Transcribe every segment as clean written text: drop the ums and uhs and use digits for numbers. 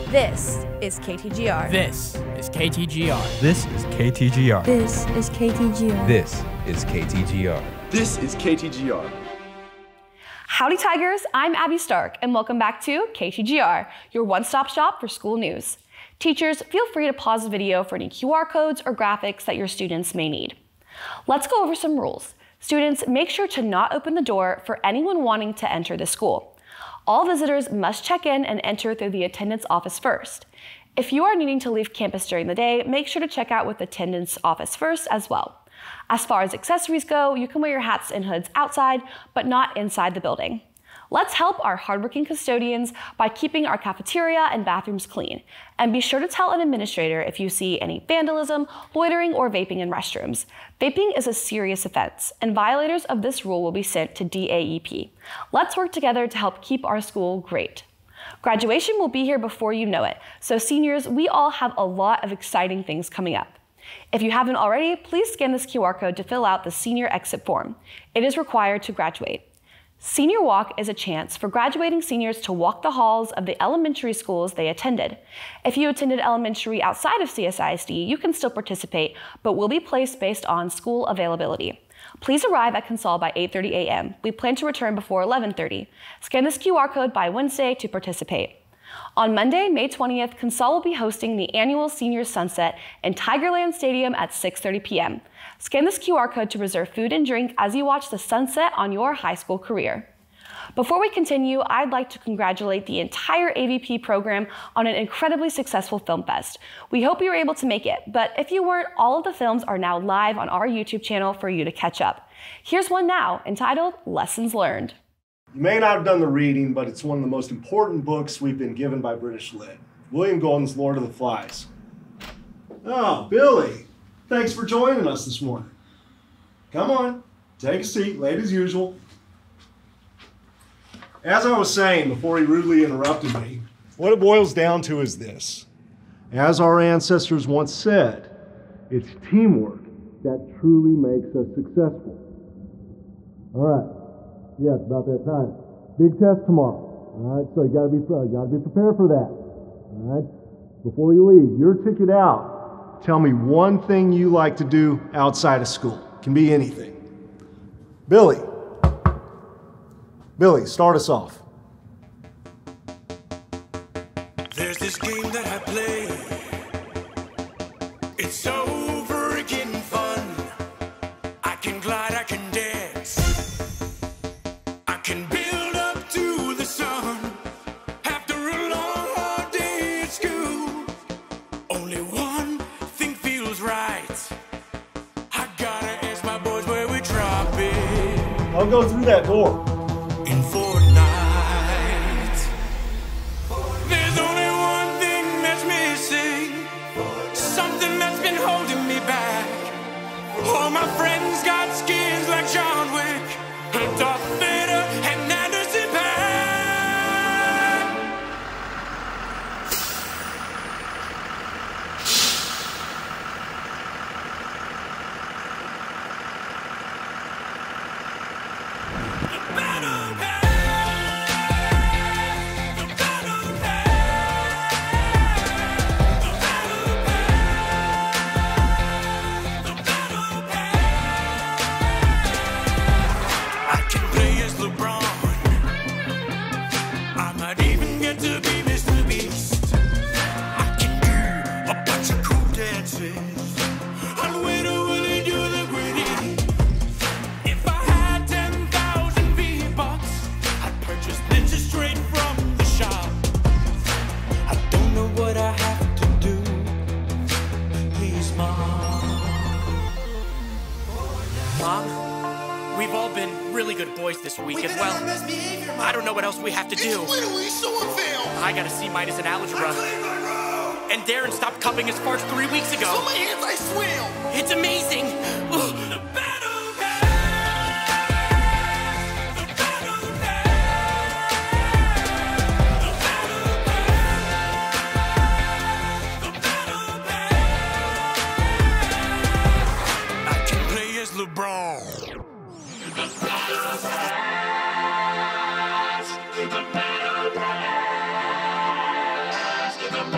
This is KTGR. This is KTGR. This is KTGR. This is KTGR. This is KTGR. This is KTGR. Howdy Tigers, I'm Abby Stark and welcome back to KTGR, your one-stop shop for school news. Teachers, feel free to pause the video for any QR codes or graphics that your students may need. Let's go over some rules. Students, make sure to not open the door for anyone wanting to enter the school. All visitors must check in and enter through the attendance office first. If you are needing to leave campus during the day, make sure to check out with the attendance office first as well. As far as accessories go, you can wear your hats and hoods outside, but not inside the building. Let's help our hardworking custodians by keeping our cafeteria and bathrooms clean. And be sure to tell an administrator if you see any vandalism, loitering, or vaping in restrooms. Vaping is a serious offense, and violators of this rule will be sent to DAEP. Let's work together to help keep our school great. Graduation will be here before you know it, so seniors, we all have a lot of exciting things coming up. If you haven't already, please scan this QR code to fill out the senior exit form. It is required to graduate. Senior Walk is a chance for graduating seniors to walk the halls of the elementary schools they attended. If you attended elementary outside of CSISD, you can still participate, but will be placed based on school availability. Please arrive at Consol by 8:30 a.m. We plan to return before 11:30. Scan this QR code by Wednesday to participate. On Monday, May 20th, Consol will be hosting the annual Senior Sunset in Tigerland Stadium at 6:30 p.m. Scan this QR code to reserve food and drink as you watch the sunset on your high school career. Before we continue, I'd like to congratulate the entire AVP program on an incredibly successful film fest. We hope you were able to make it, but if you weren't, all of the films are now live on our YouTube channel for you to catch up. Here's one now, entitled Lessons Learned. You may not have done the reading, but it's one of the most important books we've been given by British Lit. William Golding's Lord of the Flies. Oh, Billy, thanks for joining us this morning. Come on, take a seat, late as usual. As I was saying before he rudely interrupted me, what it boils down to is this. As our ancestors once said, it's teamwork that truly makes us successful. All right. Yeah, it's about that time. Big test tomorrow. All right, so you gotta be prepared for that. All right. Before you leave, your ticket out. Tell me one thing you like to do outside of school. Can be anything. Billy, start us off. There's this game that I play. It's so freaking fun. I can glide, I can dance. I can build up to the sun. After a long, hard day at school, only one thing feels right. I gotta ask my boys where we drop it. I'll go through that door. In Fortnite, there's only one thing that's missing. Something that's been holding me back. All my friends got skins like John Wick and Darth Vader and Anderson .Paak. The battle pass. The battle pass. The battle pass. The battle pass. I can play as LeBron. I might even get to be Mr. Beast. I can do a bunch of cool dances. I'll wait till they do the gritty. If I had 10,000 V-Bucks, I'd purchase ninjas straight from the shop. I don't know what I have to do. Please, Mom. Mom, we've all been really good boys this week as well. I don't know what else we have to do. I gotta see Midas in algebra. And Darren stopped cupping his farts 3 weeks ago. So my hands, I swim. It's amazing. Ugh. The battle pass. The battle pass. The battle pass. The battle pass. I can play as LeBron. The battle pass. The battle pass. The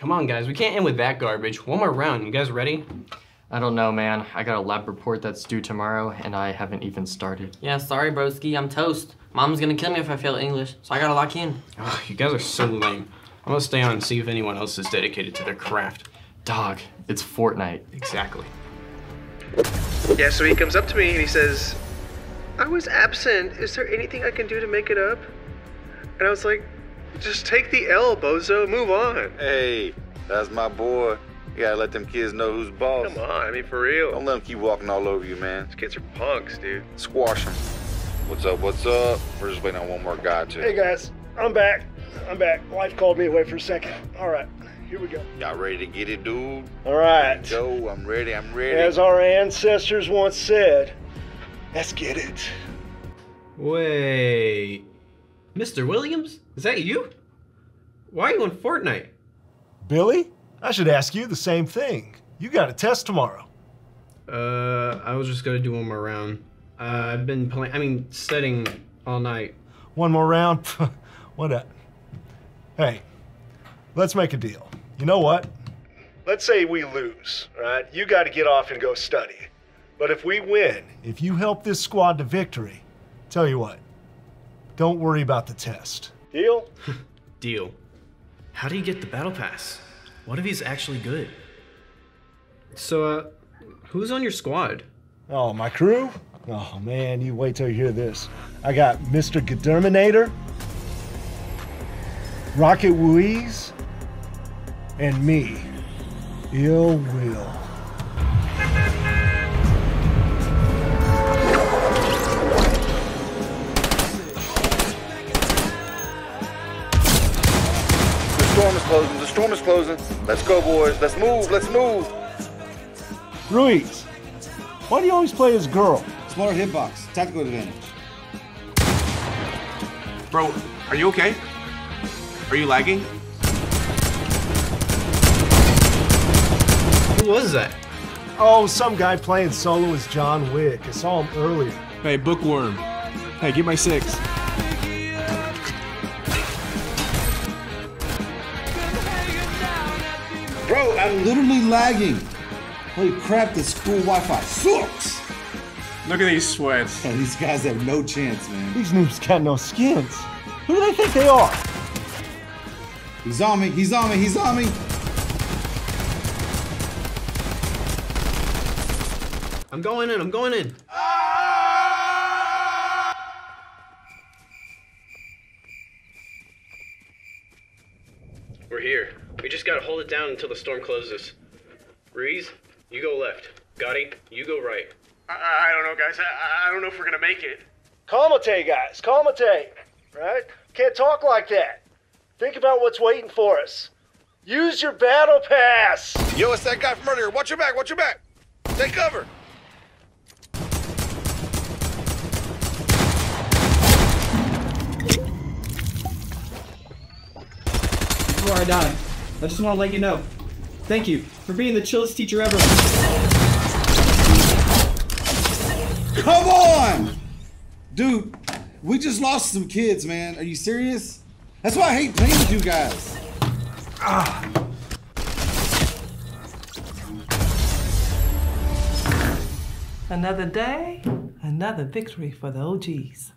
Come on, guys, we can't end with that garbage. One more round, you guys ready? I don't know, man. I got a lab report that's due tomorrow, and I haven't even started. Yeah, sorry, broski. I'm toast. Mom's gonna kill me if I fail English, so I gotta lock in. Oh, you guys are so lame. I'm gonna stay on and see if anyone else is dedicated to their craft. Dog, it's Fortnite. Exactly. Yeah, so he comes up to me and he says, I was absent. Is there anything I can do to make it up? And I was like, just take the L, bozo. Move on. Hey, that's my boy. You gotta let them kids know who's boss. Come on, I mean, for real. Don't let them keep walking all over you, man. These kids are punks, dude. Squash them. What's up, what's up? We're just waiting on one more guy, too. Hey, guys. I'm back. Wife called me away for a second. All right, here we go. Y'all ready to get it, dude? All right. Go, I'm ready. As our ancestors once said, let's get it. Wait. Mr. Williams? Is that you? Why are you on Fortnite? Billy, I should ask you the same thing. You got a test tomorrow. I was just gonna do one more round. I've been studying all night. One more round? What? Hey, let's make a deal. You know what? Let's say we lose, right? You got to get off and go study. But if we win, if you help this squad to victory, tell you what, don't worry about the test. Deal? Deal. How do you get the battle pass? What if he's actually good? So, who's on your squad? Oh, my crew? Oh, man, you wait till you hear this. I got Mr. Gederminator, Rocket Louise, and me, Ill Will. The storm is closing. Let's go, boys. Let's move. Ruiz, why do you always play as girl? Smaller hitbox, tactical advantage. Bro, are you okay? Are you lagging? Who was that? Oh, some guy playing solo as John Wick. I saw him earlier. Hey, Bookworm. Hey, get my 6. Bro, I'm literally lagging. Holy crap, this school Wi-Fi sucks. Look at these sweats. Yeah, these guys have no chance, man. These noobs got no skins. Who do they think they are? He's on me. I'm going in. We're here. We just gotta hold it down until the storm closes. Ruiz, you go left. Gotti, you go right. I don't know, guys. I don't know if we're gonna make it. Calmate, guys. Calmate. Right? Can't talk like that. Think about what's waiting for us. Use your battle pass. Yo, it's that guy from earlier. Watch your back. Take cover. Before I die, I just want to let you know. Thank you for being the chillest teacher ever. Come on! Dude, we just lost some kids, man. Are you serious? That's why I hate playing with you guys. Another day, another victory for the OGs.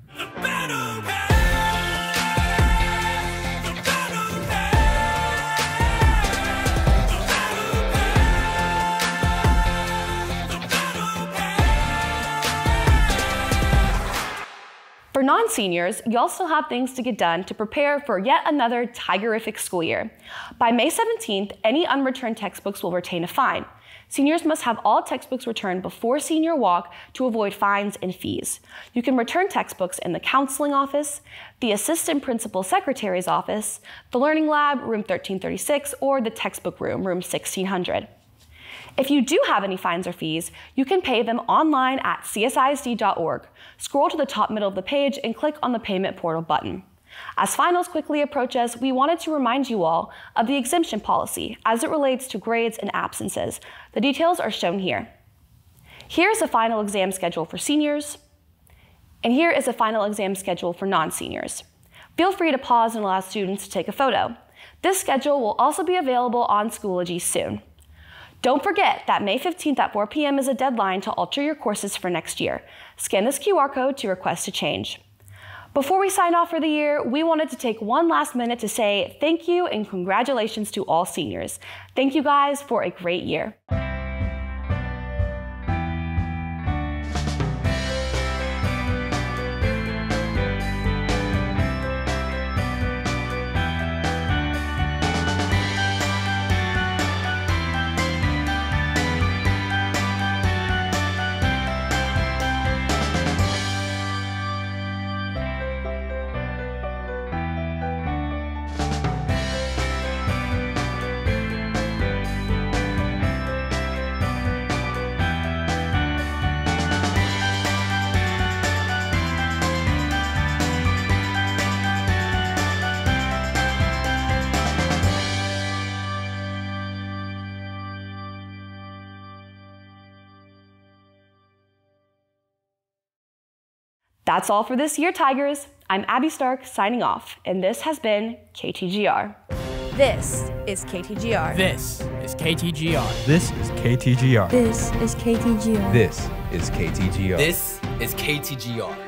For non-seniors, you also have things to get done to prepare for yet another Tigerific school year. By May 17th, any unreturned textbooks will retain a fine. Seniors must have all textbooks returned before senior walk to avoid fines and fees. You can return textbooks in the counseling office, the assistant principal secretary's office, the learning lab, room 1336, or the textbook room, room 1600. If you do have any fines or fees, you can pay them online at csisd.org. Scroll to the top middle of the page and click on the payment portal button. As finals quickly approach us, we wanted to remind you all of the exemption policy as it relates to grades and absences. The details are shown here. Here's a final exam schedule for seniors, and here is a final exam schedule for non-seniors. Feel free to pause and allow students to take a photo. This schedule will also be available on Schoology soon. Don't forget that May 15th at 4 p.m. is a deadline to alter your courses for next year. Scan this QR code to request a change. Before we sign off for the year, we wanted to take one last minute to say thank you and congratulations to all seniors. Thank you guys for a great year. That's all for this year, Tigers. I'm Abby Stark signing off, and this has been KTGR. This is KTGR. This is KTGR. This is KTGR. This is KTGR. This is KTGR. This is KTGR.